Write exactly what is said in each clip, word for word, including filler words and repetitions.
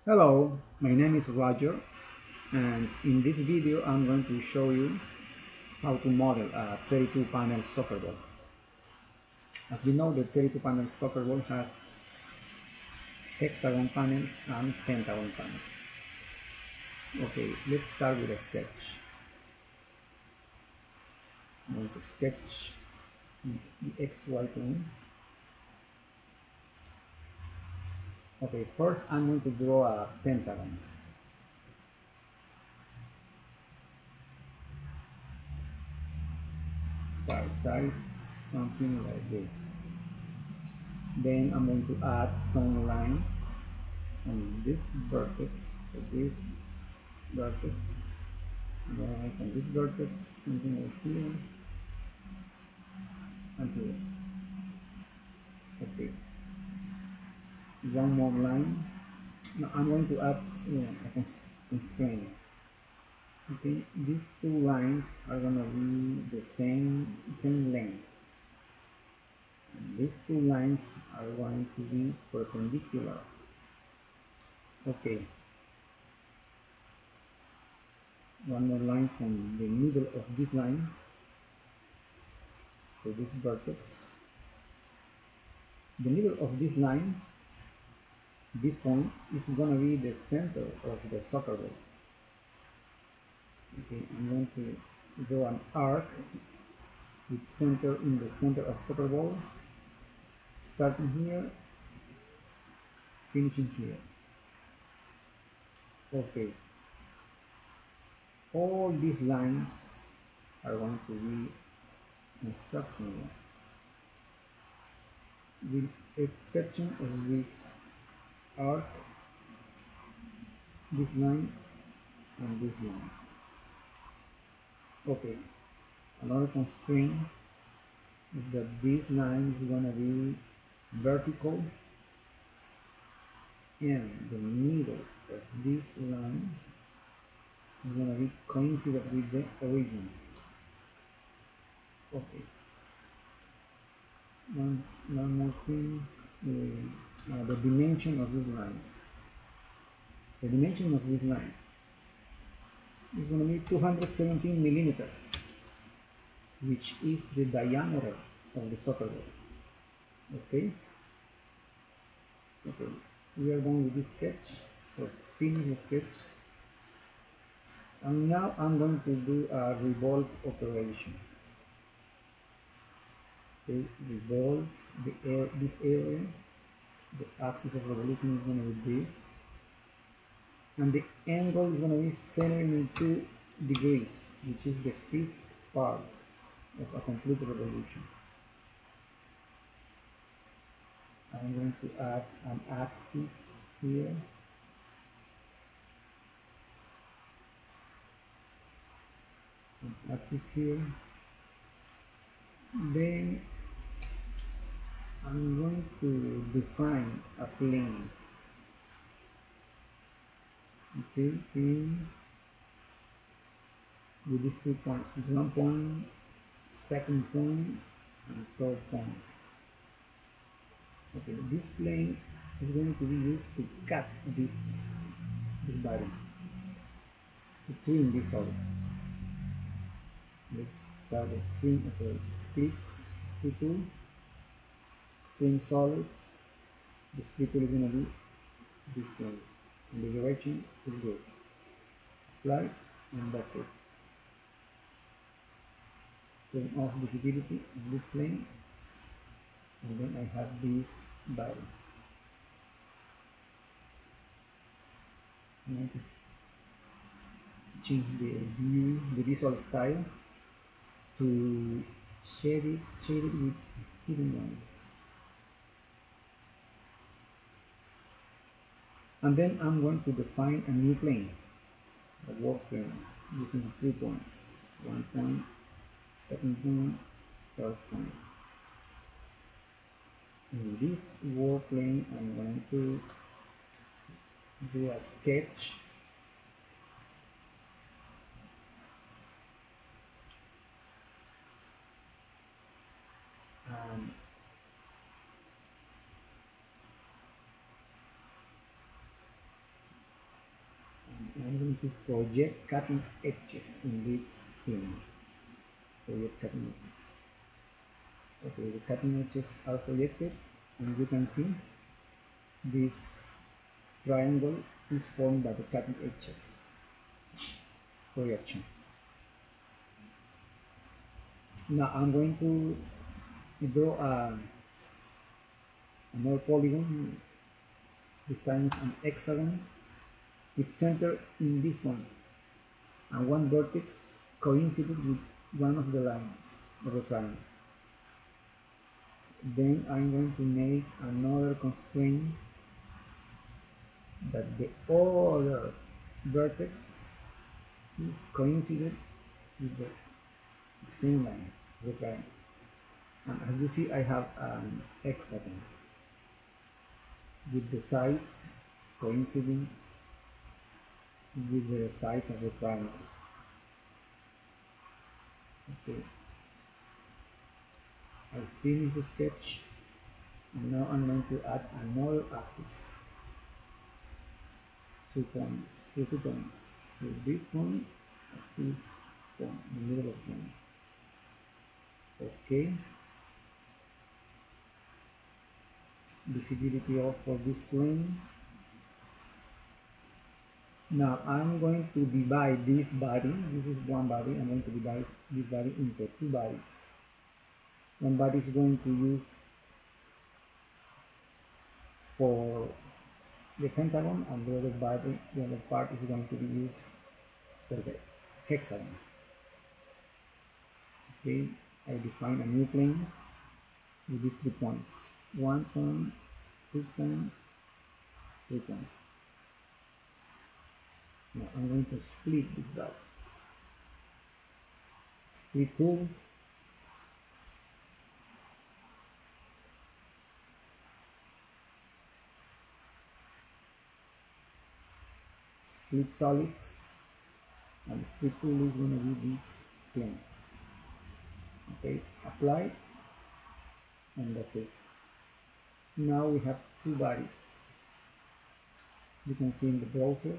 Hello, my name is Roger, and in this video I'm going to show you how to model a thirty-two panel soccer ball. As you know, the thirty-two panel soccer ball has hexagon panels and pentagon panels. Okay, let's start with a sketch. I'm going to sketch the X Y plane. Okay, first I'm going to draw a pentagon. Five sides, something like this. Then I'm going to add some lines from this vertex to this vertex, and then from this vertex something like here and here. Okay, one more line. Now I'm going to add uh, a cons constraint. Okay, these two lines are going to be the same same length, and these two lines are going to be perpendicular. Okay, one more line from the middle of this line to this vertex. The middle of this line, this point, is going to be the center of the soccer ball. Okay, I'm going to draw an arc with center in the center of soccer ball, starting here, finishing here. Okay, all these lines are going to be construction lines, with exception of this arc, this line, and this line. Okay, another constraint is that this line is going to be vertical, and the middle of this line is going to be coincident with the origin. Okay, one, one more thing, uh, uh, the dimension of this line. The dimension of this line is going to be two hundred seventeen millimeters, which is the diameter of the soccer ball. Okay, okay, we are done with this sketch, so finish the sketch. And now I'm going to do a revolve operation. Okay, revolve the air, this area. The axis of revolution is going to be this, and the angle is going to be seventy-two degrees, which is the fifth part of a complete revolution. I'm going to add an axis here. An axis here. Then I'm going to define a plane. Okay, plane with these two points, one point, second point, and third point. Okay, this plane is going to be used to cut this this body, to trim this solid. Let's start the trim operation. Split, split tool, trim solids. The split tool is going to be this plane, and the direction is good. Apply, and that's it. Turn off visibility of this plane, and then I have this body. I'm going to change the view, the visual style, to shade it, shade it with hidden lines. And then I'm going to define a new plane, a work plane, using three points, one point, second point, third point. In this work plane, I'm going to do a sketch and going to project cutting edges in this plane. Project cutting edges. Okay, the cutting edges are projected, and you can see this triangle is formed by the cutting edges projection. Now I'm going to draw a, another polygon. This time is an hexagon with center in this point, and one vertex coincided with one of the lines of the triangle. Then I'm going to make another constraint that the other vertex is coincided with the, the same line of the triangle. And as you see, I have an hexagon with the sides coinciding with the sides of the triangle. Okay, I finished the sketch, and now I'm going to add another axis. Two points, two, two points, to this point, and this point, in the middle of the point. Okay. Visibility off for this plane. Now I'm going to divide this body. This is one body. I'm going to divide this body into two bodies. One body is going to use for the pentagon, and the other body, the other part is going to be used for the hexagon. Okay, I define a new plane with these three points: one point, two point, three point. Now I'm going to split this dot. Split tool. Split solids, and the split tool is going to be this plane. Okay, apply, and that's it. Now we have two bodies. You can see in the browser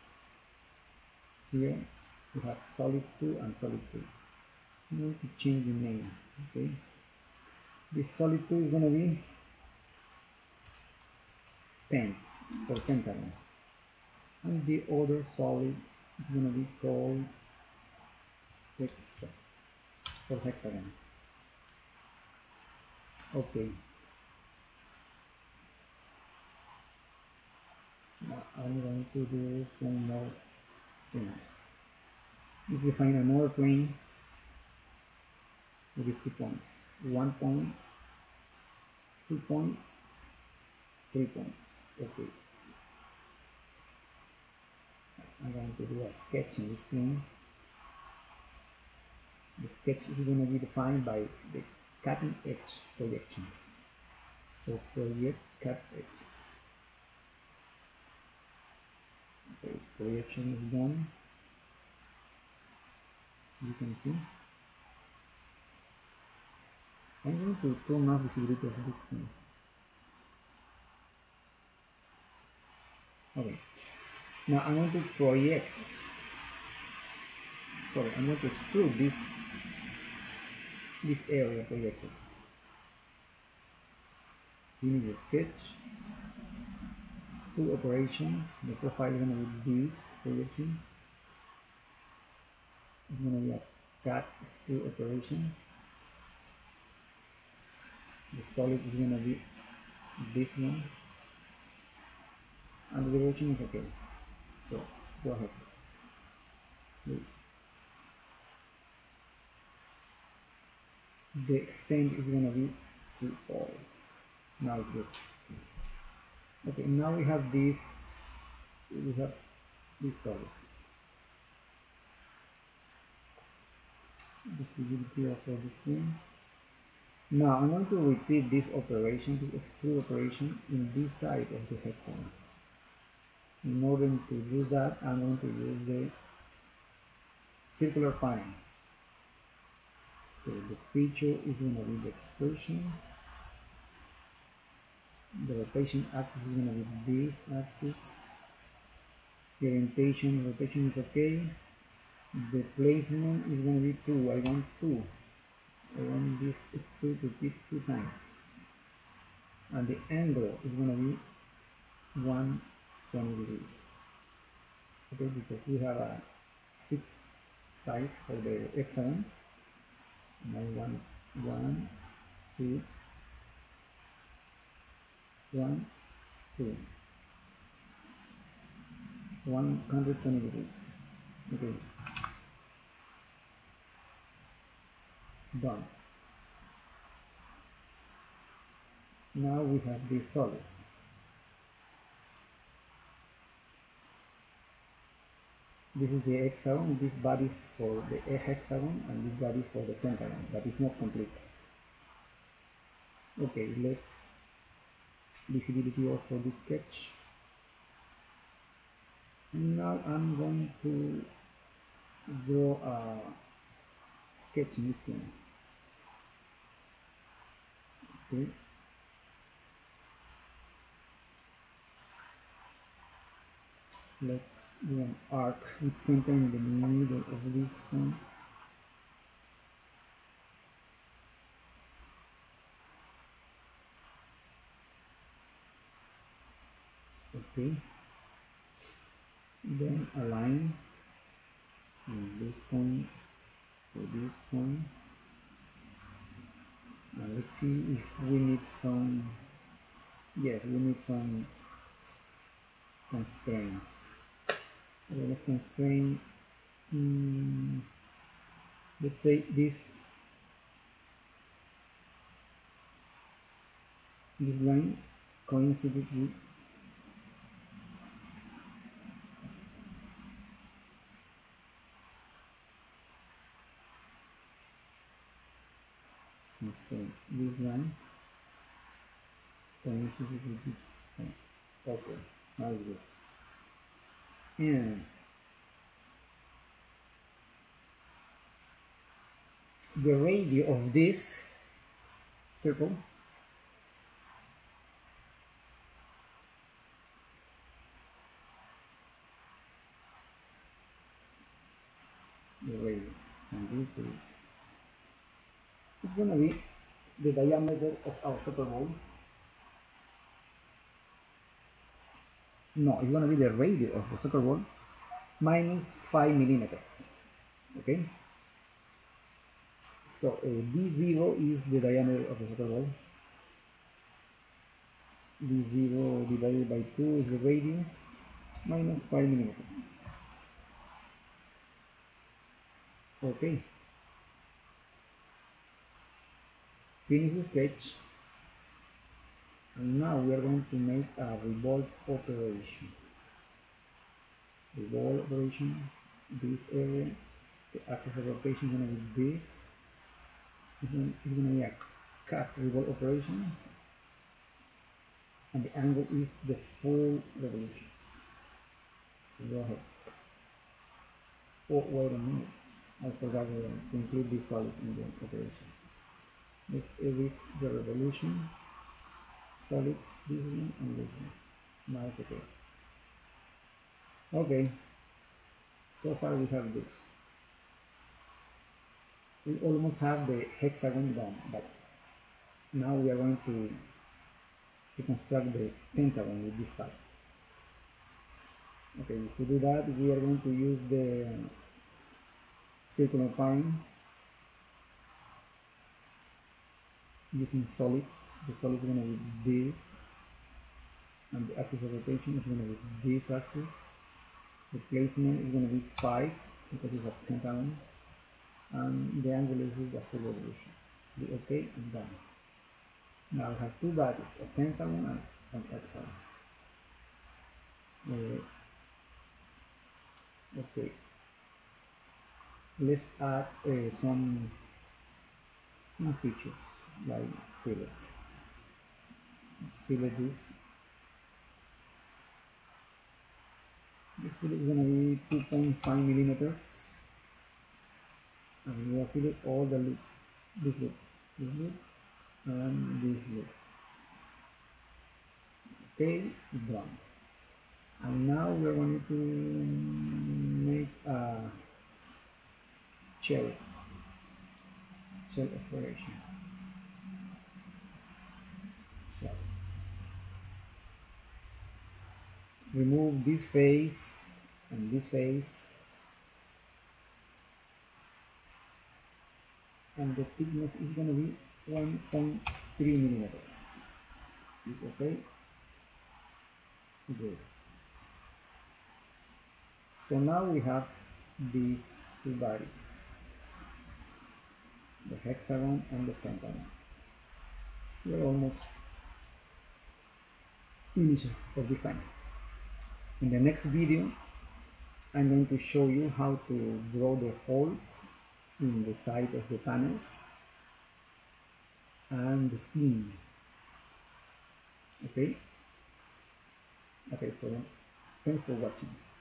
here we have solid two and solid two. I'm going to change the name. Okay, this solid two is going to be pent for pentagon, and the other solid is going to be called hexa for hexagon. Okay, now I'm going to do some more things. Let's define another plane with these two points: one point, two point, three points. Okay, I'm going to do a sketch in this plane. The sketch is going to be defined by the cutting edge projection. So project cut edges. Okay, projection is done. So you can see. I'm going to turn off visibility of this plane. Okay, now I'm going to project. Sorry, I'm going to extrude this this area projected. Finish the sketch. Extrude operation. The profile is going to be this projection. It's going to be a cut extrude operation. The solid is going to be this one, and the direction is okay. So go ahead. Wait. The extent is going to be to all. Now it's good. Okay, now we have this. We have this solid. Visibility of the screen. Now I'm going to repeat this operation, this extrude operation, in this side of the hexagon. In order to do that, I'm going to use the circular panel. So the feature is going to be the extrusion. The rotation axis is going to be this axis. The orientation, rotation is okay. The placement is going to be two. I want two. I want this extrude to repeat two times. And the angle is going to be one hundred twenty degrees. Okay, because we have a six sides for the hexagon. Now one, one, two, one, two, one hundred twenty degrees. Okay, done. Now we have these solids. This is the hexagon, this body is for the hexagon, and this body is for the pentagon, but it's not complete. Okay, let's visibility off for this sketch. And now I'm going to draw a sketch in this plane. Okay. Let's do an arc with center in the middle of this one. Okay. Then a line from this point to this point. Now let's see if we need some, yes, we need some constraints. Okay, let's constrain, mm, let's say this this line coincided with constrain this line coincided with this line. Okay, that's good. And the radius of this circle the radius from this to this is going to be the diameter of our soccer ball. No, it's going to be the radius of the soccer ball minus five millimeters. Okay, so uh, d zero is the diameter of the soccer ball. d zero divided by two is the radius minus five millimeters. Okay, finish the sketch, and now we are going to make a revolve operation. Revolve operation, this area, the axis of rotation is going to be this. It's going to be a cut revolve operation, and the angle is the full revolution. So go ahead. Oh, wait a minute, I forgot to include this solid in the operation. Let's edit the revolution, solids, this one and this one. Now it's okay. Okay, so far we have this. We almost have the hexagon done, but now we are going to, to construct the pentagon with this part. Okay, to do that we are going to use the circular pine using solids. The solid is going to be this, and the axis of rotation is going to be this axis. The placement is going to be five because it's a pentagon, and the angle is the full revolution. The okay and done. Now I have two bodies, a pentagon and an hexagon. Uh, okay, let's add uh, some some features like fillet. Let's fillet this. This fillet is going to be two point five millimeters, and we will fillet all the loop, this loop, this loop, and this loop. Okay, done. And now we're going to make a shelf, shelf operation. So remove this face and this face, and the thickness is going to be one point three millimeters. Okay, good. So now we have these two bodies, the hexagon and the pentagon. We're almost finished for this time. In the next video, I'm going to show you how to draw the holes in the side of the panels and the seam. Okay? Okay, so thanks for watching.